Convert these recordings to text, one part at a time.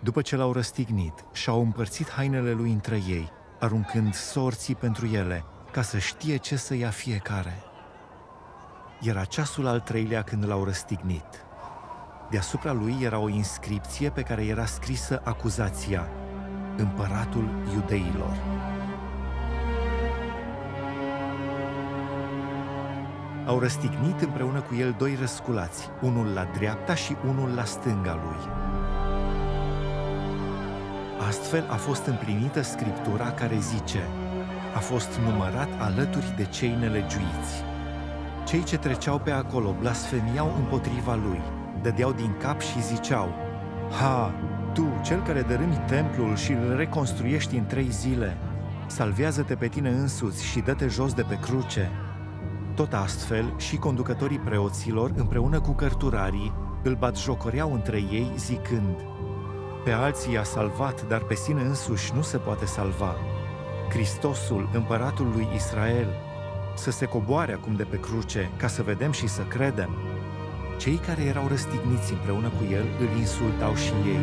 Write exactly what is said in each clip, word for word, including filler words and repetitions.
După ce l-au răstignit, și-au împărțit hainele lui între ei, aruncând sorții pentru ele, ca să știe ce să ia fiecare. Era ceasul al treilea când l-au răstignit. Deasupra lui era o inscripție pe care era scrisă acuzația: Împăratul Iudeilor. Au răstignit împreună cu el doi răsculați, unul la dreapta și unul la stânga lui. Astfel a fost împlinită Scriptura care zice: a fost numărat alături de cei nelegiuiți. Cei ce treceau pe acolo blasfemiau împotriva lui, dădeau din cap și ziceau: Ha, tu, cel care dărâmi templul și îl reconstruiești în trei zile, salvează-te pe tine însuți și dă-te jos de pe cruce. Tot astfel și conducătorii preoților, împreună cu cărturarii, îl batjocoreau între ei, zicând: Pe alții i-a salvat, dar pe sine însuși nu se poate salva. Hristosul, împăratul lui Israel, să se coboare acum de pe cruce, ca să vedem și să credem. Cei care erau răstigniți împreună cu el îl insultau și ei.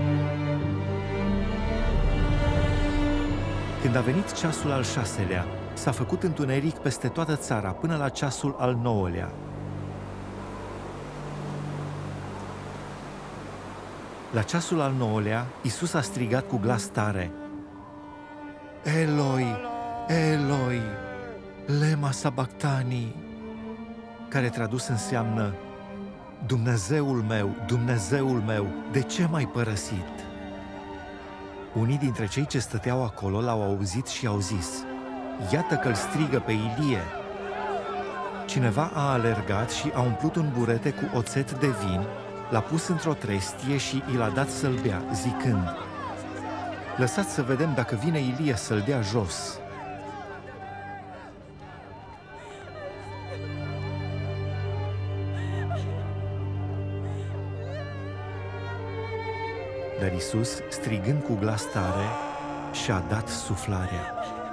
Când a venit ceasul al șaselea, s-a făcut întuneric peste toată țara până la ceasul al nouălea. La ceasul al nouălea, Iisus a strigat cu glas tare: Eloi, Eloi, lema sabactani, care tradus înseamnă: Dumnezeul meu, Dumnezeul meu, de ce m-ai părăsit? Unii dintre cei ce stăteau acolo l-au auzit și au zis: Iată că îl strigă pe Ilie. Cineva a alergat și a umplut un burete cu oțet de vin, l-a pus într-o trestie și i l-a dat să-l bea, zicând: Lăsați să vedem dacă vine Ilie să-l dea jos. Dar Iisus, strigând cu glas tare, și-a dat suflarea.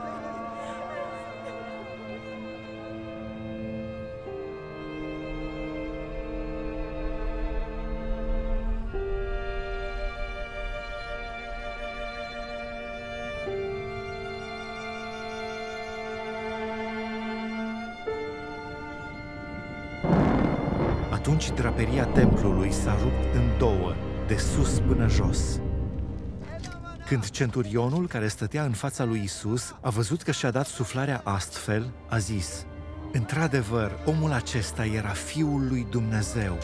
Atunci draperia templului s-a rupt în două, de sus până jos. Când centurionul care stătea în fața lui Iisus a văzut că și-a dat suflarea astfel, a zis: Într-adevăr, omul acesta era Fiul lui Dumnezeu.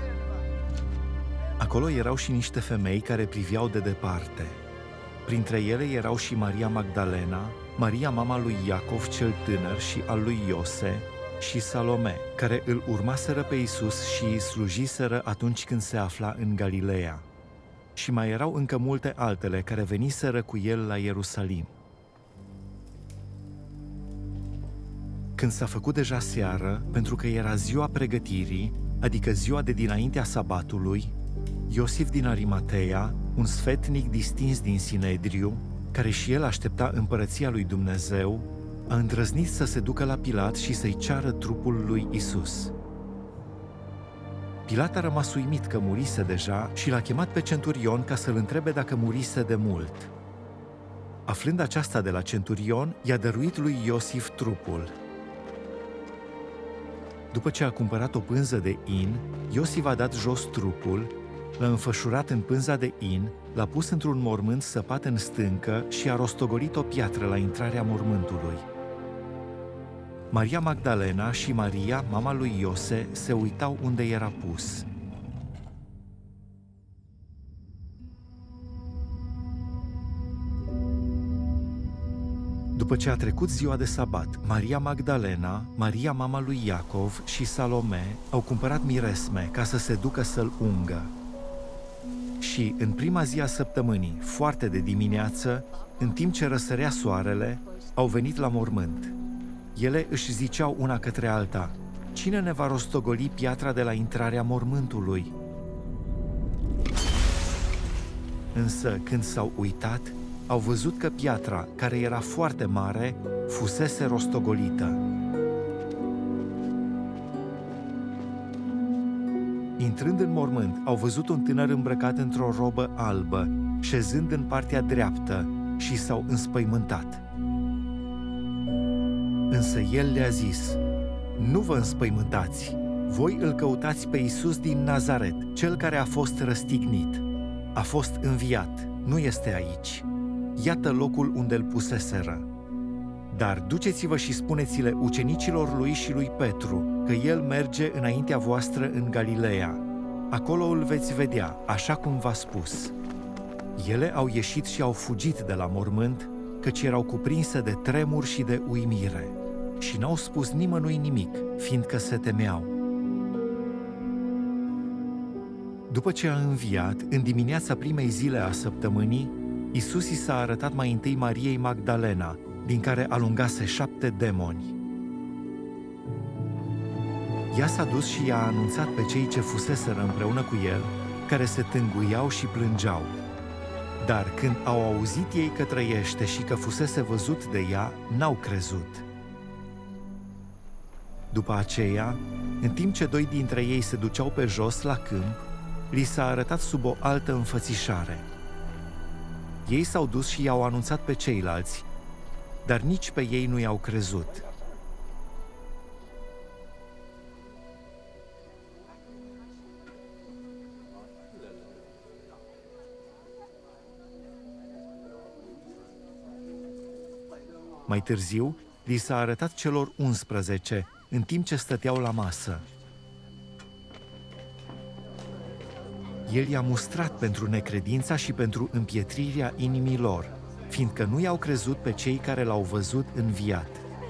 Acolo erau și niște femei care priveau de departe. Printre ele erau și Maria Magdalena, Maria mama lui Iacov cel tânăr și al lui Iose, și Salome, care îl urmaseră pe Iisus și îi slujiseră atunci când se afla în Galileea. Și mai erau încă multe altele care veniseră cu el la Ierusalim. Când s-a făcut deja seară, pentru că era ziua pregătirii, adică ziua de dinaintea sabatului, Iosif din Arimatea, un sfetnic distins din Sinedriu, care și el aștepta împărăția lui Dumnezeu, a îndrăznit să se ducă la Pilat și să-i ceară trupul lui Isus. Pilat a rămas uimit că murise deja și l-a chemat pe centurion ca să-l întrebe dacă murise de mult. Aflând aceasta de la centurion, i-a dăruit lui Iosif trupul. După ce a cumpărat o pânză de in, Iosif a dat jos trupul, l-a înfășurat în pânza de in, l-a pus într-un mormânt săpat în stâncă și a rostogolit o piatră la intrarea mormântului. Maria Magdalena și Maria, mama lui Iose, se uitau unde era pus. După ce a trecut ziua de sabat, Maria Magdalena, Maria mama lui Iacov și Salome au cumpărat miresme ca să se ducă să-l ungă. Și, în prima zi a săptămânii, foarte de dimineață, în timp ce răsărea soarele, au venit la mormânt. Ele își ziceau una către alta: Cine ne va rostogoli piatra de la intrarea mormântului? Însă, când s-au uitat, au văzut că piatra, care era foarte mare, fusese rostogolită. Intrând în mormânt, au văzut un tânăr îmbrăcat într-o robă albă șezând în partea dreaptă, și s-au înspăimântat. Însă el le-a zis: nu vă înspăimântați, voi îl căutați pe Iisus din Nazaret, cel care a fost răstignit. A fost înviat, nu este aici. Iată locul unde îl puseseră. Dar duceți-vă și spuneți-le ucenicilor lui și lui Petru că el merge înaintea voastră în Galileea. Acolo îl veți vedea, așa cum v-a spus. Ele au ieșit și au fugit de la mormânt, căci erau cuprinse de tremur și de uimire, și n-au spus nimănui nimic, fiindcă se temeau. După ce a înviat, în dimineața primei zile a săptămânii, Iisus i s-a arătat mai întâi Mariei Magdalena, din care alungase șapte demoni. Ea s-a dus și i-a anunțat pe cei ce fuseseră împreună cu el, care se tânguiau și plângeau. Dar când au auzit ei că trăiește și că fusese văzut de ea, n-au crezut. După aceea, în timp ce doi dintre ei se duceau pe jos la câmp, li s-a arătat sub o altă înfățișare. Ei s-au dus și i-au anunțat pe ceilalți, dar nici pe ei nu i-au crezut. Mai târziu, li s-a arătat celor unsprezece, în timp ce stăteau la masă. El i-a mustrat pentru necredința și pentru împietrirea inimilor, fiindcă nu i-au crezut pe cei care l-au văzut înviat.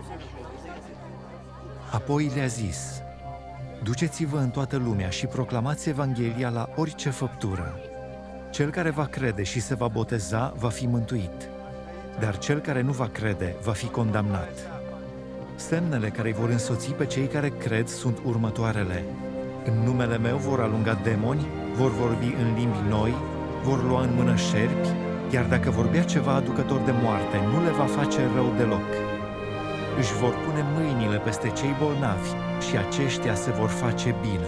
Apoi le-a zis: duceți-vă în toată lumea și proclamați Evanghelia la orice făptură. Cel care va crede și se va boteza va fi mântuit, dar cel care nu va crede va fi condamnat. Semnele care îi vor însoți pe cei care cred sunt următoarele: în numele meu vor alunga demoni, vor vorbi în limbi noi, vor lua în mână șerpi, iar dacă vorbea ceva aducător de moarte, nu le va face rău deloc. Își vor pune mâinile peste cei bolnavi și aceștia se vor face bine.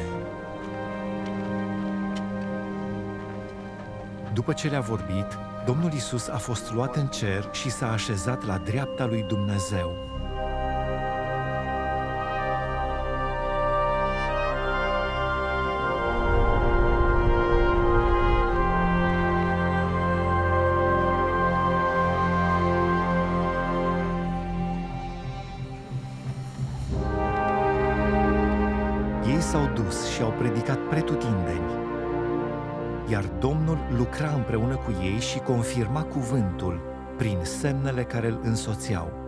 După ce le-a vorbit, Domnul Iisus a fost luat în cer și s-a așezat la dreapta lui Dumnezeu. Ei s-au dus și au predicat pretutindeni, iar Domnul lucra împreună cu ei și confirma cuvântul prin semnele care îl însoțeau.